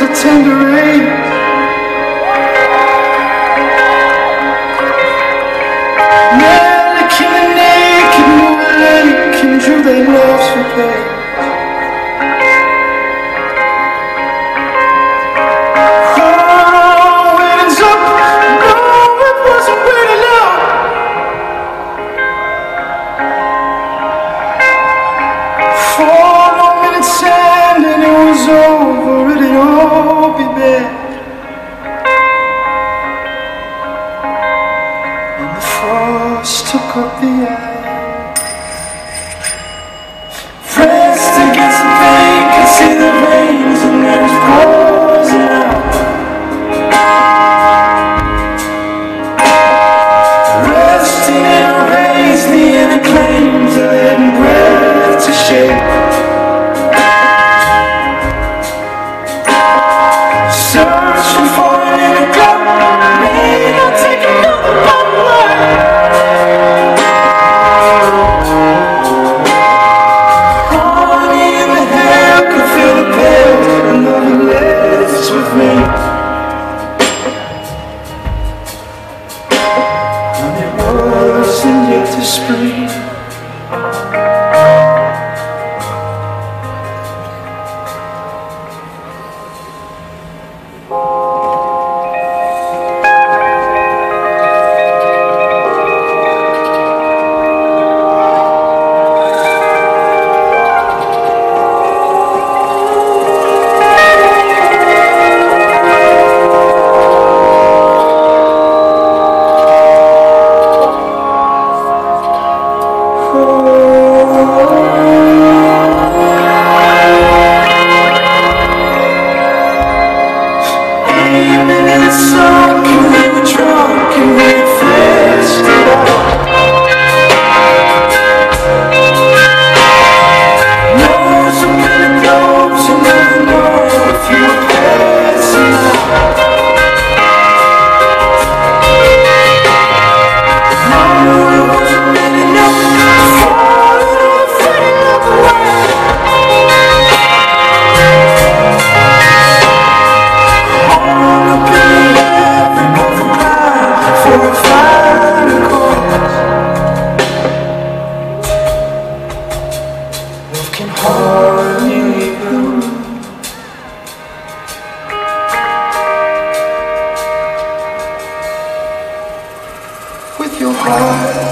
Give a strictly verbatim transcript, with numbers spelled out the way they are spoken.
tender rain. Melic and the naked Melic and drew their loves for pain. Oh, wedding's up, no, it wasn't wedded up. Four long minutes and then it was over, it'd all be bad. And the frost took up the air. Pressed against the bank, could see the veins and there was poison out. Resting in a raze, the inner claims of letting breath to shake. Searching for an inner clout, maybe I'll take another bottle. Honey in the hair, could feel the pills, another lives with me. And it wasn't yet the spring. Can hardly leave with your heart.